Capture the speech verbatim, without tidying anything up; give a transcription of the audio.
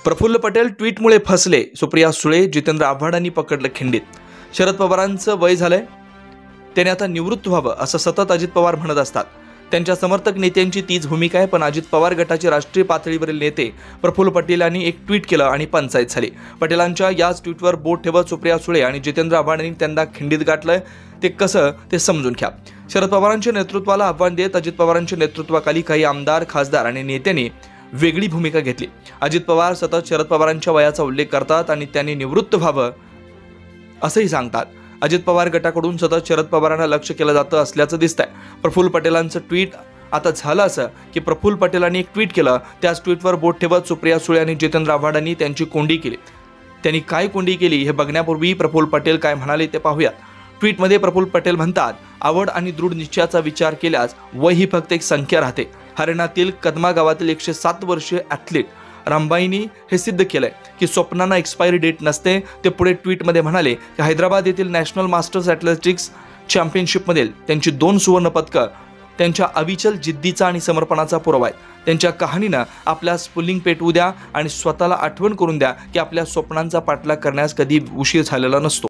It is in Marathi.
प्रफुल्ल पटेल ट्विटमुळे फसले, सुप्रिया सुळे, जितेंद्र आव्हाडांनी पकडलं खिंडीत. शरद पवारांचं वय झालंय, त्याने आता निवृत्त व्हावं असं सतत अजित पवार म्हणत असतात. त्यांच्या समर्थक नेत्यांची तीच भूमिका आहे. पण अजित पवार गटाचे राष्ट्रीय पातळीवरील नेते प्रफुल्ल पटेल यांनी एक ट्विट केलं आणि पंचायत झाली. पटेलांच्या याच ट्विटवर बोट ठेवत सुप्रिया सुळे आणि जितेंद्र आव्हाडांनी त्यांना खिंडीत गाठलंय. ते कसं ते समजून घ्या. शरद पवारांच्या नेतृत्वाला आव्हान देत अजित पवारांच्या नेतृत्वाखाली काही आमदार, खासदार आणि नेत्यांनी वेगळी भूमिका घेतली. अजित पवार सतत शरद पवारांच्या वयाचा उल्लेख करतात आणि त्यांनी निवृत्त व्हावं असंही सांगतात. अजित पवार गटाकडून सतत शरद पवारांना लक्ष केलं जातं असल्याचं दिसतंय. प्रफुल्ल पटेलांचं ट्विट आता झालं असं की प्रफुल्ल पटेलांनी एक ट्विट केलं, त्याच ट्विटवर बोट ठेवत सुप्रिया सुळे आणि जितेंद्र आव्हाडांनी त्यांची कोंडी केली. त्यांनी काय कोंडी केली हे बघण्यापूर्वी प्रफुल्ल पटेल काय म्हणाले ते पाहूयात. ट्विटमध्ये प्रफुल्ल पटेल म्हणतात, आवड आणि दृढ निश्चयाचा विचार केल्यास वय ही फक्त एक संख्या राहते. हरियाणातील कदमा गावातील एकशे सात वर्षीय ॲथलीट रामबाईंनी हे सिद्ध केलंय की स्वप्नांना एक्सपायरी डेट नसते. ते पुढे ट्विटमध्ये म्हणाले की हैदराबाद येथील नॅशनल मास्टर्स ॲथलेटिक्स चॅम्पियनशिपमधील त्यांची दोन सुवर्ण पदकं त्यांच्या अविचल जिद्दीचा आणि समर्पणाचा पुरावा आहे. त्यांच्या कहाणीनं आपल्या स्फुल्लिंग पेटवू द्या आणि स्वतःला आठवण करून द्या की आपल्या स्वप्नांचा पाठलाग करण्यास कधी उशीर झालेला नसतो.